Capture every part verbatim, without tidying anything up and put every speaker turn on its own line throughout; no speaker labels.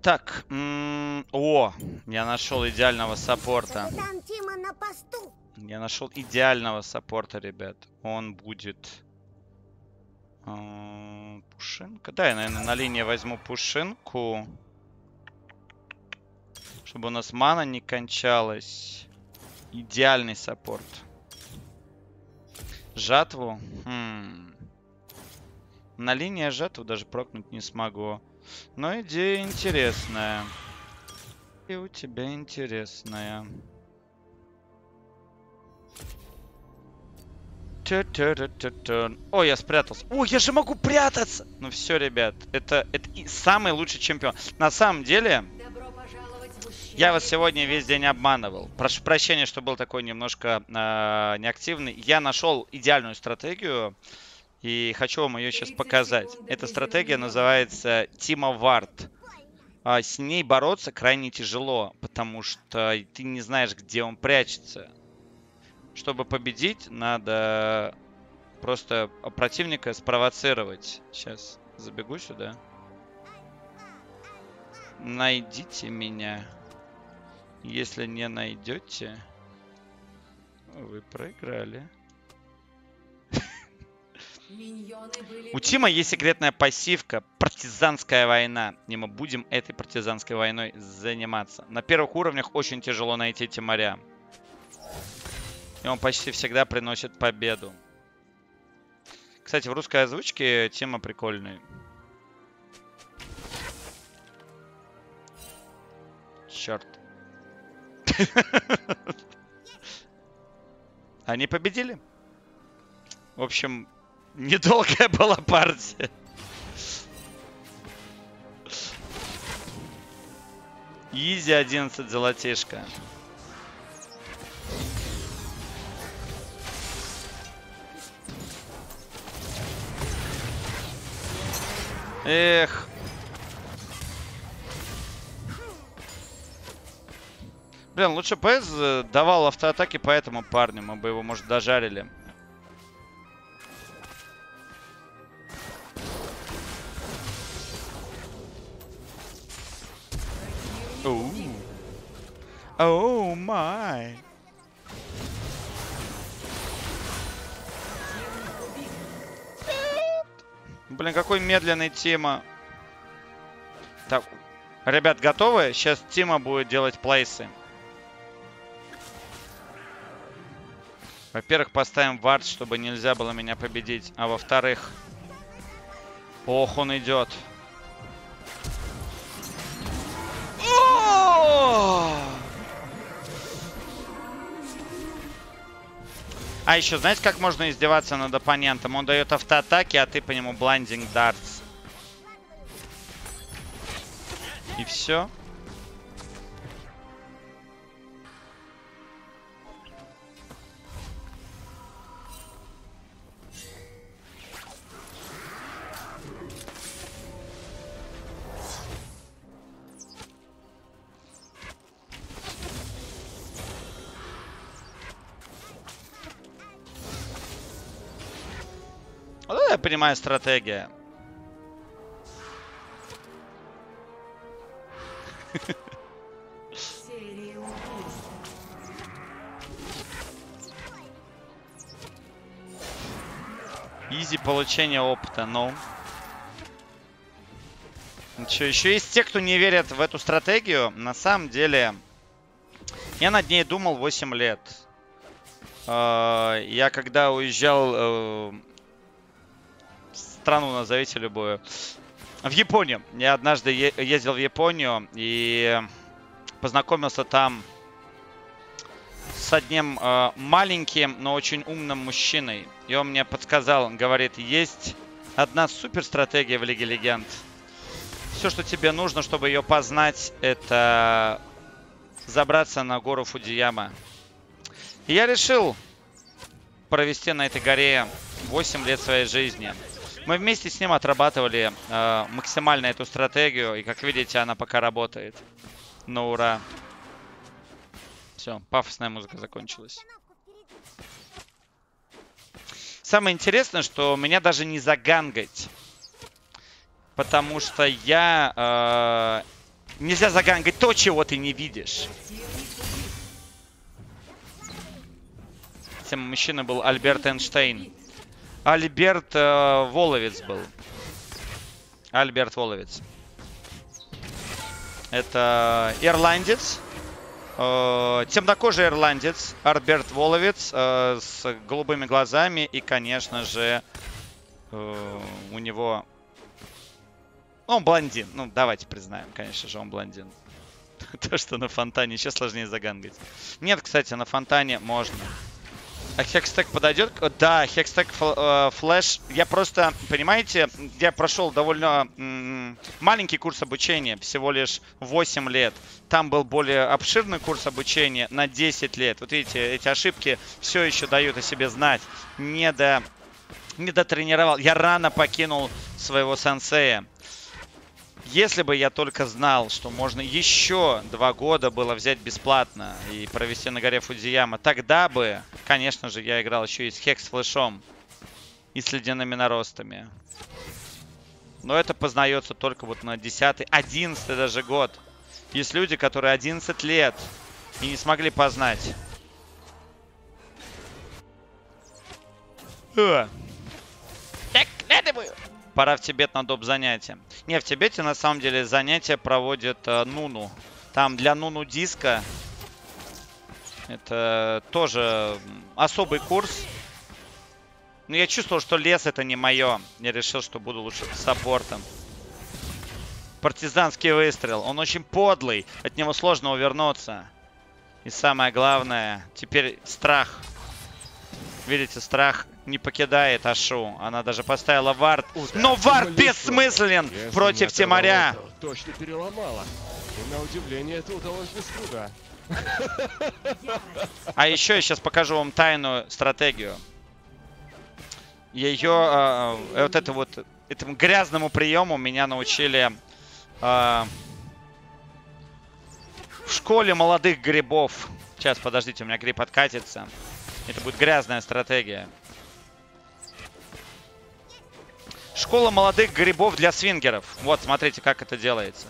Так, о, я нашел идеального саппорта. Я нашел идеального саппорта, ребят. Он будет э, Пушинка. Да, я, наверное, на линии возьму Пушинку, чтобы у нас мана не кончалась. Идеальный саппорт. Жатву. Хм. На линии я жатву даже прокнуть не смогу. Но идея интересная. И у тебя интересная. О, я спрятался. О, я же могу прятаться! Ну все, ребят, это, это самый лучший чемпион. На самом деле, я вас сегодня весь день обманывал. Прошу прощения, что был такой немножко э, неактивный. Я нашел идеальную стратегию. И хочу вам ее сейчас показать. Эта стратегия называется Тима Вард. А с ней бороться крайне тяжело, потому что ты не знаешь, где он прячется. Чтобы победить, надо просто противника спровоцировать. Сейчас забегу сюда. Найдите меня. Если не найдете, вы проиграли. У Тима есть секретная пассивка «Партизанская война». И мы будем этой партизанской войной заниматься. На первых уровнях очень тяжело найти Тимаря. И он почти всегда приносит победу. Кстати, в русской озвучке Тима прикольный. Черт. Они победили. В общем... Недолгая была партия. Изи одиннадцать золотишко. Эх. Блин, лучше ПС давал автоатаки по этому парню. Мы бы его, может, дожарили. Оу май. Блин, какой медленный Тима. Так, ребят, готовы? Сейчас Тима будет делать плейсы. Во-первых, поставим вард, чтобы нельзя было меня победить. А во-вторых... Ох, он идет. А еще, знаете, как можно издеваться над оппонентом? Он дает автоатаки, а ты по нему блайндинг дартс. И все. Вот это я понимаю стратегия. Изи получение опыта, но... Ничего, еще есть те, кто не верят в эту стратегию. На самом деле, я над ней думал восемь лет. Я когда уезжал... Страну назовите любую. В Японию. Я однажды ездил в Японию и познакомился там с одним э, маленьким, но очень умным мужчиной. И он мне подсказал, он говорит, есть одна супер стратегия в Лиге Легенд. Все, что тебе нужно, чтобы ее познать, это забраться на гору Фудзияма. И я решил провести на этой горе восемь лет своей жизни. Мы вместе с ним отрабатывали э, максимально эту стратегию. И, как видите, она пока работает. Ну, ура. Все, пафосная музыка закончилась. Самое интересное, что меня даже не загангать. Потому что я э, Нельзя загангать то, чего ты не видишь. Тем мужчиной был Альберт Эйнштейн. Альберт э, Воловец был. Альберт Воловец. Это ирландец. Э, темнокожий ирландец. Альберт Воловец э, с голубыми глазами. И, конечно же, э, у него... Он блондин. Ну, давайте признаем, конечно же, он блондин. То, что на фонтане еще сложнее загангать. Нет, кстати, на фонтане можно. А Hextech подойдет? Да, Hextech Flash. Я просто, понимаете, я прошел довольно м- маленький курс обучения, всего лишь восемь лет. Там был более обширный курс обучения на десять лет. Вот видите, эти ошибки все еще дают о себе знать. Не, до, не дотренировал. Я рано покинул своего сенсея. Если бы я только знал, что можно еще два года было взять бесплатно и провести на горе Фудзияма, тогда бы, конечно же, я играл еще и с Хекс-флешом, и с ледяными наростами. Но это познается только вот на десятый, одиннадцатый даже год. Есть люди, которые одиннадцать лет и не смогли познать. Так, надо бы... Пора в Тибет на доп. Занятия. Не, в Тибете на самом деле занятия проводит э, Нуну. Там для Нуну диска это тоже особый курс. Но я чувствовал, что лес это не мое. Я решил, что буду лучше саппортом. Партизанский выстрел. Он очень подлый. От него сложно увернуться. И самое главное, теперь страх. Видите, страх не покидает Ашу. Она даже поставила вард. Но вард бессмыслен против Тимаря.
Точно переломала. И на удивление это удалось без труда.
А еще я сейчас покажу вам тайную стратегию. Ее, э, вот это вот, этому грязному приему меня научили э, в школе молодых грибов. Сейчас, подождите, у меня гриб откатится. Это будет грязная стратегия. Школа молодых грибов для свингеров. Вот, смотрите, как это делается.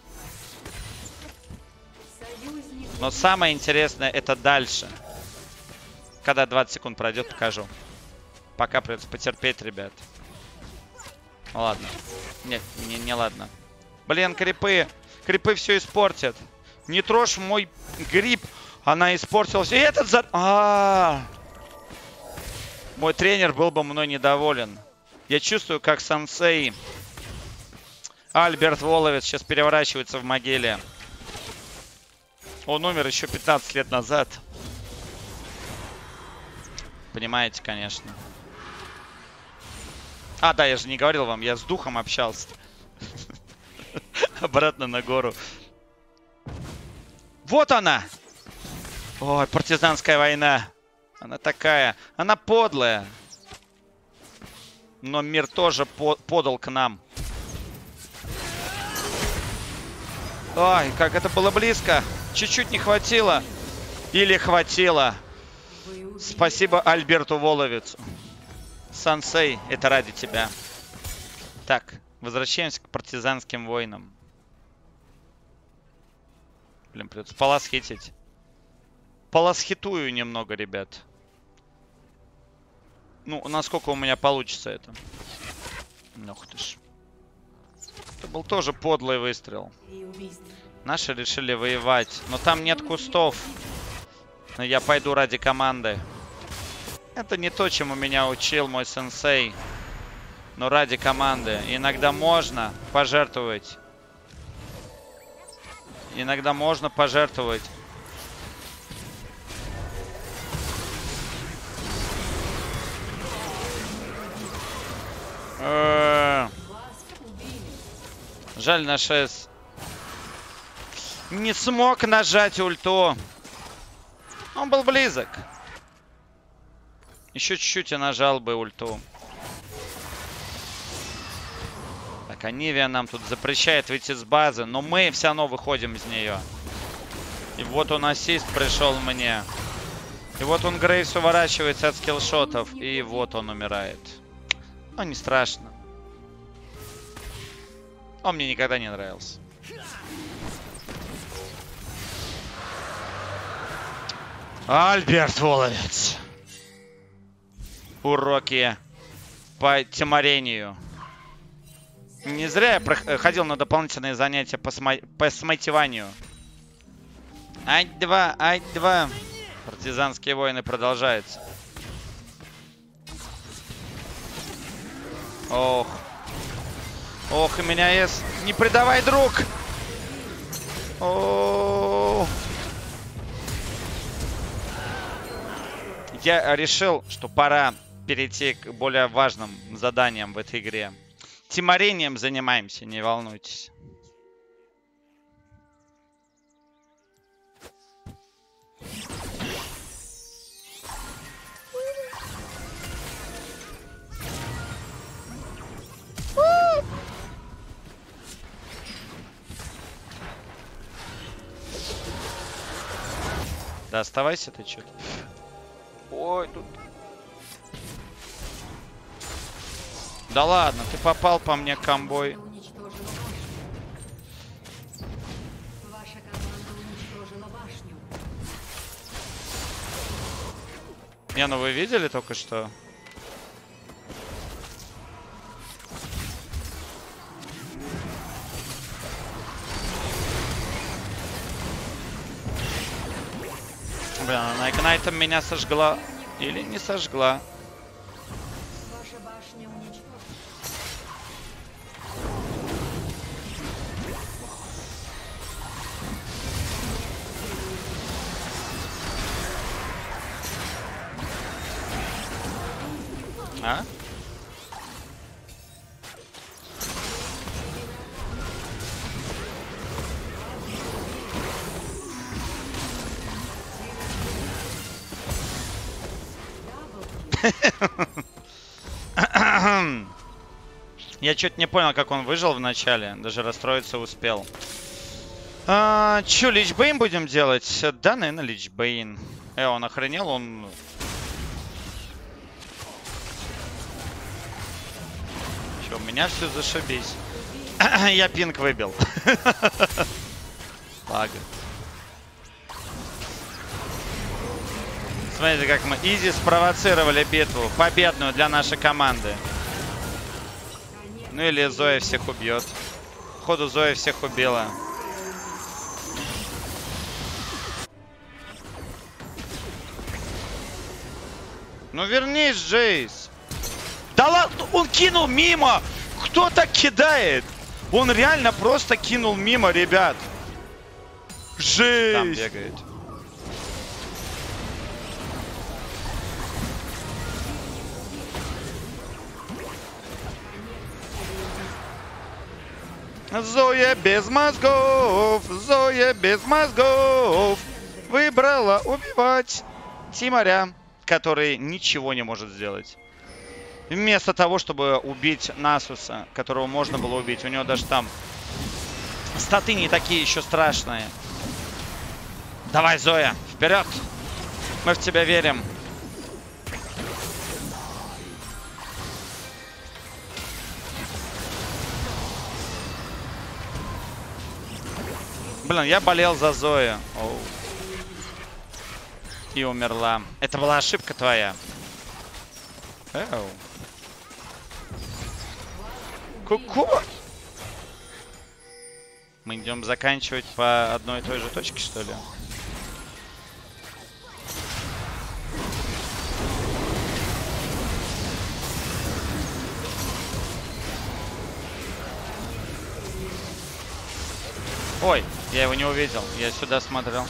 Но самое интересное это дальше. Когда двадцать секунд пройдет, покажу. Пока придется потерпеть, ребят. Ну, ладно. Нет, не, не ладно. Блин, крипы. Крипы все испортят. Не трожь мой гриб. Она испортила все. И этот за... А -а -а. Мой тренер был бы мной недоволен. Я чувствую, как сенсей Альберт Воловец сейчас переворачивается в могиле. Он умер еще пятнадцать лет назад. Понимаете, конечно. А, да, я же не говорил вам, я с духом общался. Обратно на гору. Вот она! Ой, партизанская война. Она такая. Она подлая. Но мир тоже по подал к нам. Ой, как это было близко. Чуть-чуть не хватило. Или хватило. Спасибо Альберту Воловецу. Сансей, это ради тебя. Так, возвращаемся к партизанским войнам. Блин, придется полосхитить. Полосхитую немного, ребят. Ну, насколько у меня получится это. Ох ты ж. Это был тоже подлый выстрел. Наши решили воевать. Но там нет кустов. Но я пойду ради команды. Это не то, чему меня учил мой сенсей. Но ради команды. Иногда можно пожертвовать. Иногда можно пожертвовать. Жаль, наш эс не смог нажать ульту. Он был близок. Еще чуть-чуть и нажал бы ульту. Так, Анивия нам тут запрещает выйти с базы, но мы все равно выходим из нее. И вот он ассист пришел мне. И вот он Грейс уворачивается от скиллшотов. И вот он умирает. Ну, не страшно. Он мне никогда не нравился. Альберт Воловец. Уроки по тимарению. Не зря я ходил на дополнительные занятия по, сма... по смайтиванию. Ать-два, ать-два. Партизанские войны продолжаются. Ох. Ох, и меня есть. Не предавай, друг. О. Я решил, что пора перейти к более важным заданиям в этой игре. Тимарением занимаемся, не волнуйтесь. Да оставайся ты что-то. Ой, тут... Да ладно, ты попал по мне комбой. Не, ну вы видели только что? Блин, она игнайтом меня сожгла. Или не сожгла. А? Я что-то не понял, как он выжил в начале. Даже расстроиться успел. А, чё, личбейн будем делать? Да, наверное, личбейн. Э, он охренел, он... Чё, у меня все зашибись. Я пинг выбил. Лага. Смотрите, как мы изи спровоцировали битву. Победную для нашей команды. Ну или Зоя всех убьет. Походу Зоя всех убила. Ну вернись, Джейс. Да ладно, он кинул мимо. Кто так кидает? Он реально просто кинул мимо, ребят. Жесть. Там бегает. Зоя без мозгов, Зоя без мозгов выбрала убивать Тимаря, который ничего не может сделать. Вместо того, чтобы убить Насуса, которого можно было убить, у него даже там статы не такие еще страшные. Давай, Зоя, вперед! Мы в тебя верим. Блин, я болел за Зою. Оу. И умерла. Это была ошибка твоя. Эу. Ку-ку. Мы идем заканчивать по одной и той же точке, что ли? Ой, я его не увидел. Я сюда смотрел.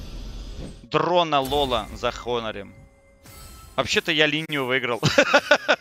Дрона Лола за Хонорем. Вообще-то я линию выиграл.